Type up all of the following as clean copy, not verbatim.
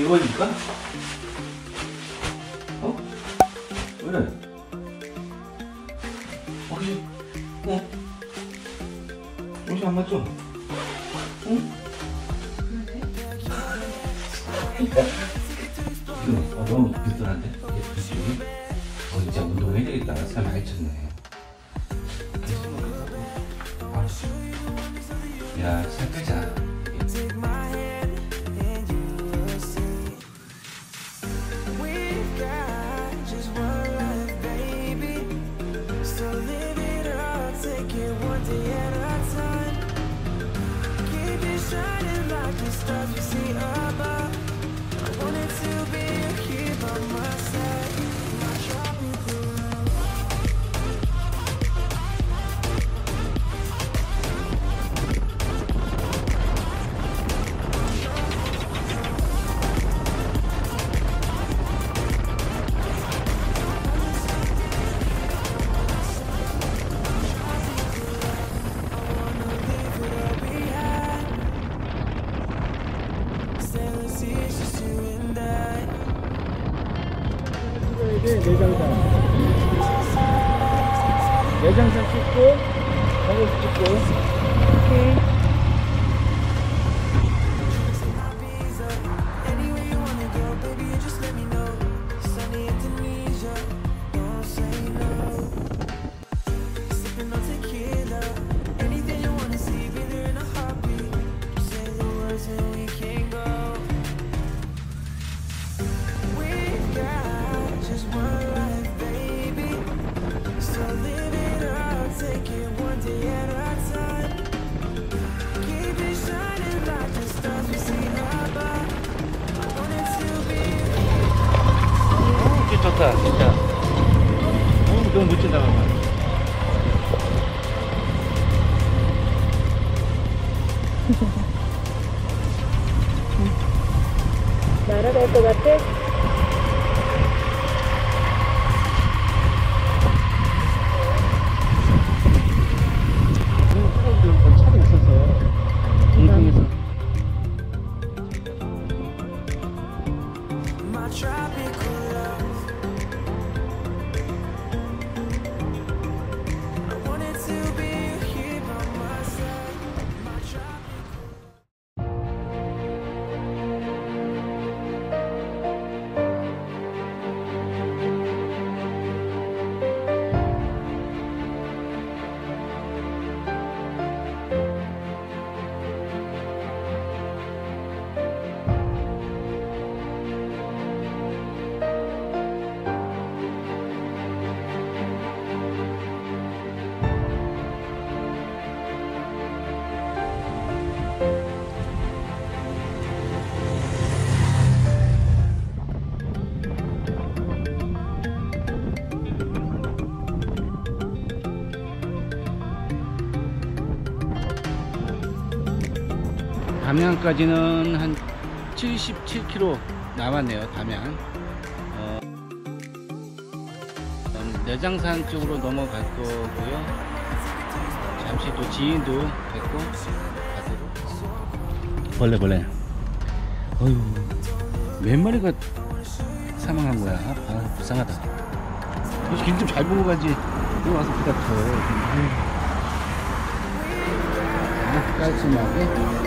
보여줄까? 어? 왜 그래? 혹시 옷이 안 맞죠? 응? 이거 너무 비슷한데? 이게 비슷해? 진짜 운동해야 되겠다. 살 많이 쪘네. 야, 살 빼자. 내장산 찍고, 가격 찍고. 오케이. 좋다, 진짜. 너무 멋지다. 날아갈 것 같아? 차도 있어서 동풍에서. 담양까지는 한 77km 남았네요. 담양. 내장산 쪽으로 넘어갈 거고요. 잠시 또 지인도 뵙고 가도록. 벌레. 어휴, 몇 마리가 사망한 거야. 아, 불쌍하다. 길 좀 잘 보고 가지. 여기 와서 비가 터. 깔끔하게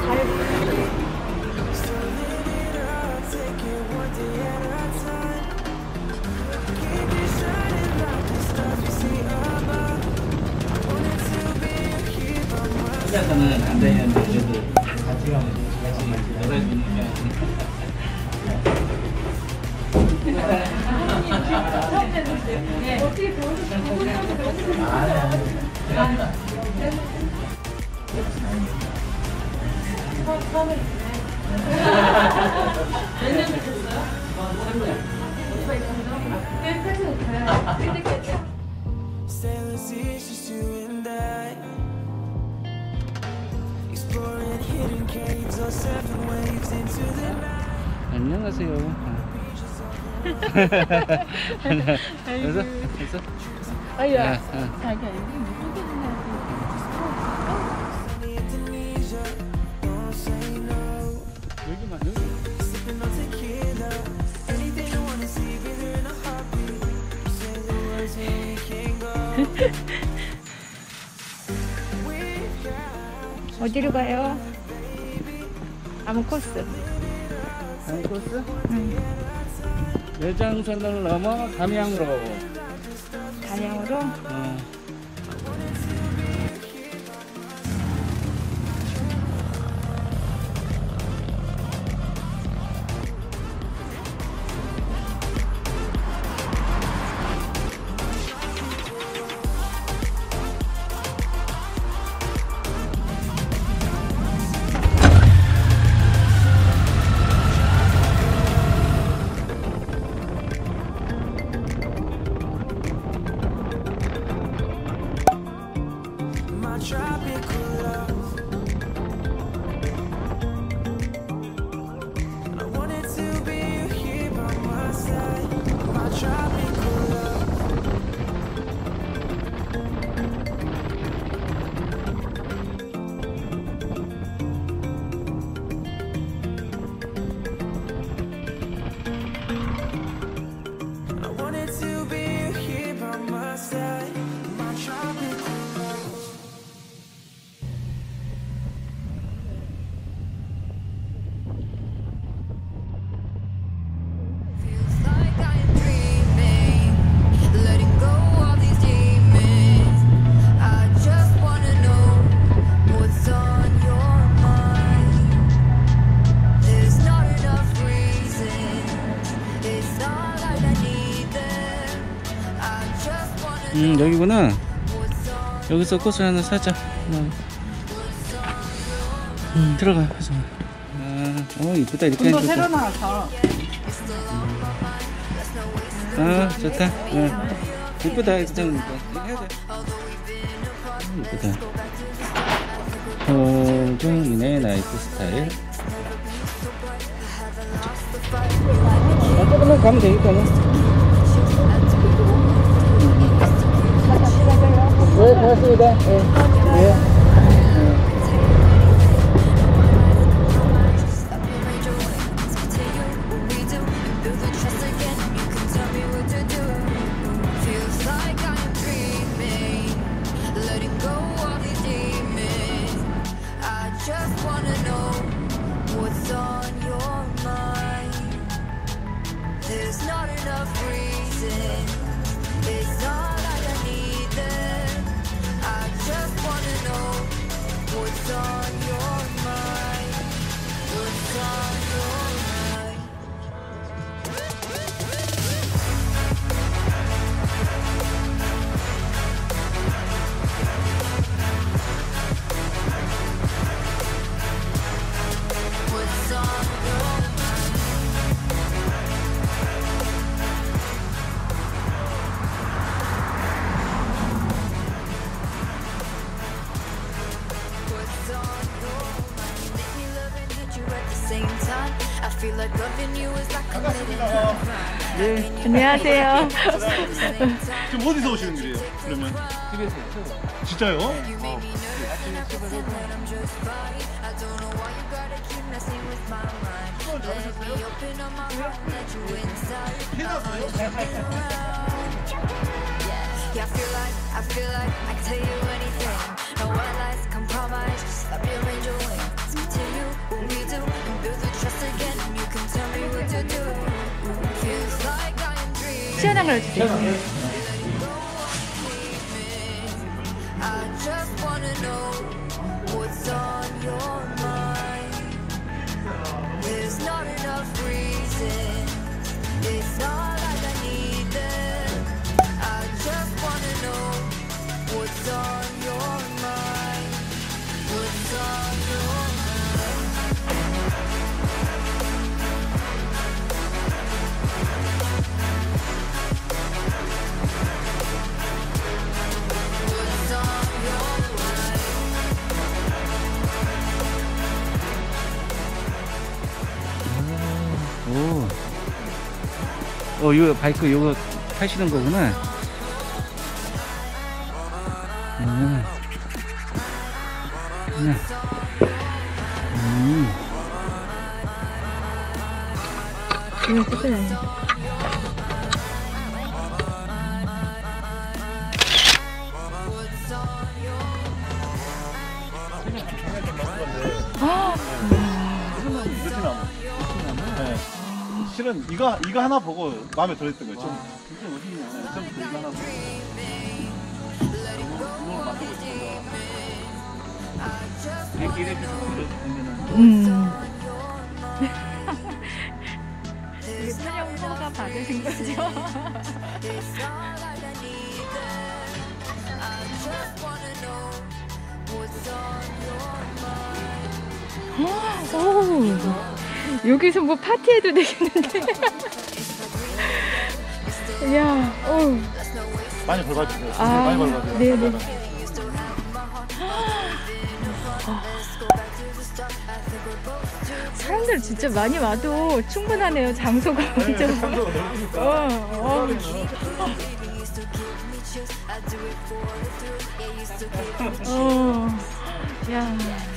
혼자서는 안 되는데 그래도 같이 가면 여덟 분이면 어떻게 처음에 몇년 됐어요? 오빠 있었죠? 끝까지 못해요. 끝까지. 안녕하세요. 됐어? 아야, 자기야 여기 무슨 여기만 여기. 어디로 가요? 아무 코스. 다음 코스? 응. 내장선을 넘어 담양으로. 단양으로? My tropical love. I wanted to be here by my side. My tropical love. I wanted to be here by my side. My tropical love. Feels like I am dreaming, letting go of these demons. I just wanna know what's on your mind. There's not enough reasons. It's not like I need them. I just wanna know 여기구나. what's on 여기서 꽃을 하나 사자. 들어가. 가자. 이쁘다. 이렇게 또 하니까 새로 나와서. 좋다. 이쁘다. 이거 좀 해야 돼. 이쁘다. 호중이네 나이트 스타일. 조금만 가면 되니까. 네, 고맙습니다. 네. Feels like I am dreaming, letting go of these demons. I just wanna know what's on your mind. There's not enough reason. It's not like I need them. I just wanna know what's on your mind. What's on your mind? What's on your mind? What's on your mind? You make me love and hate you at the same time. I feel like loving you is like committing a crime. 안녕하세요. 지금 어디서 오시는 길이에요? 그러면 진짜요? You make me nervous and I pretend that I'm just fine. I don't know why you gotta keep messing with my mind. Let me open up my heart and let you inside. Yeah, I feel like I can tell you anything. No white lies, compromise, just let me arrange your wings. Let's continue what we do and build the trust again. And you can tell me what to do. Feels like I am dreaming. 시원한 걸 주세요. I just wanna know what's on your mind. There's not enough reasons. It's not like I need them. I just wanna know what's on your mind. What's on your mind? What's on your mind? 이거 바이크 이거 타시는 거구나. 이거 끝은 아니야. 실은 이거 하나 보고 마음에 들었던 거예요. 좀 진짜 멋있네. 좀 이거 하나 보고. 이거 만들고 싶어서. 이게 촬영 허가 받으신 거죠? 오, 여기서 뭐 파티해도 되겠는데? 야, 오. 많이 벌받으세요. 아, 많이 벌받으세요. 네네. 사람들 진짜 많이 와도 충분하네요. 장소가 완전. 야.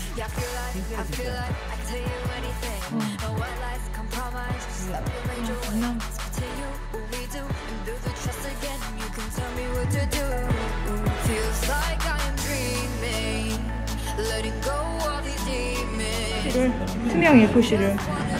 Feels like I am dreaming, letting go of these demons. 투명 A4실을.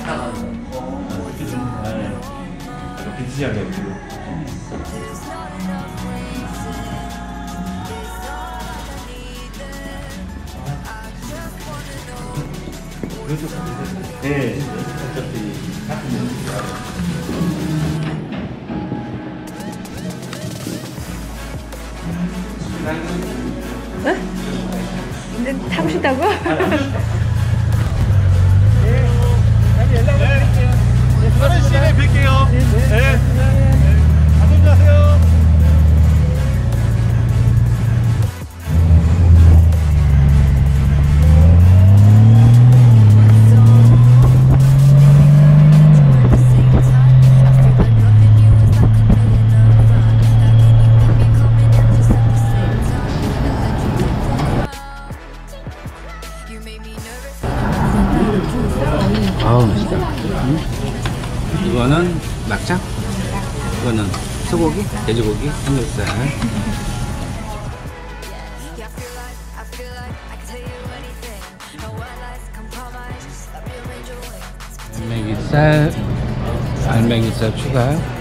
네? 타고 싶다고? 다른 시간에 뵐게요. 네. 안녕하세요. 아우 맛있다. 이거는 막창, 이거는 소고기, 돼지고기, 삼겹살. 알맹이살 추가.